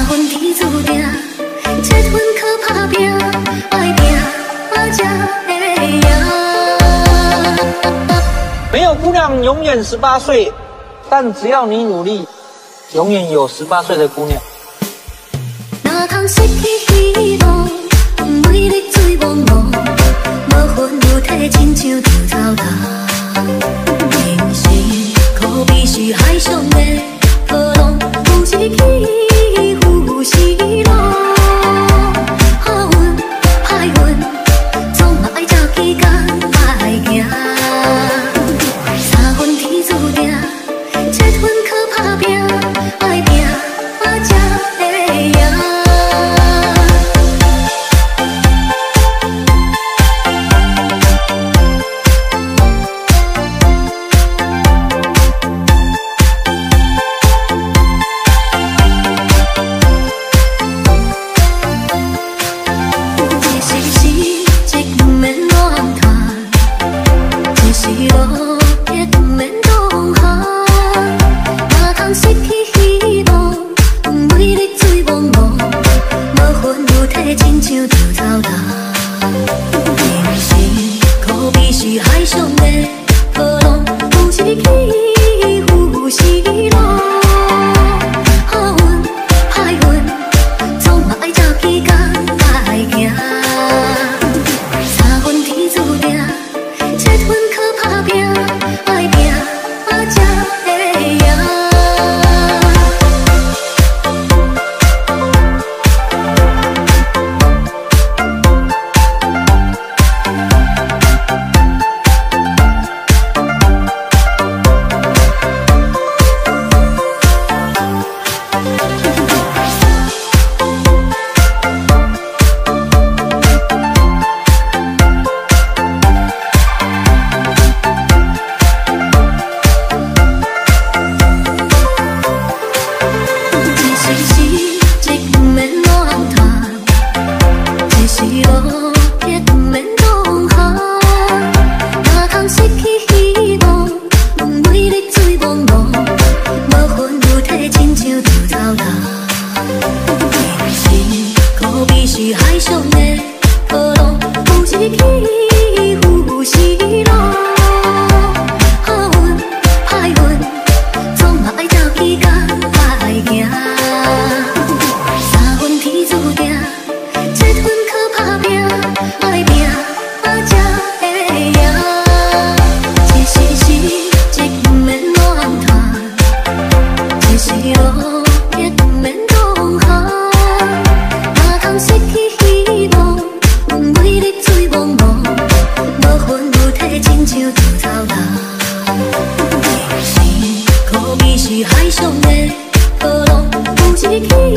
分天注定，7分靠打拼，爱拼才会赢。 没有姑娘永远18岁，但只要你努力，永远有18岁的姑娘。 哪通失去希望，每日醉茫茫，无魂有体，亲像稻草人。人生可比是海上的波浪，有时起，有时落。好运歹运，总嘛爱照起工来行。3分天注定，7分靠打拼，爱拼才会赢。亲像稻草人，人生可比是海上的波浪，有时起，有时落。好运歹运，总嘛爱照起工来行。3分天注定，7分靠打拼，爱拼才会赢。是海上的波浪，有时起，有时落。好运歹运，总嘛爱照起工来行。3分天注定，7分靠打拼，爱拼才会赢。一时时，一不免乱传；一时落，也不免当下。失去希望，每日醉茫茫，无魂有体，亲像稻草人。人生可比是海上的波浪，有时起。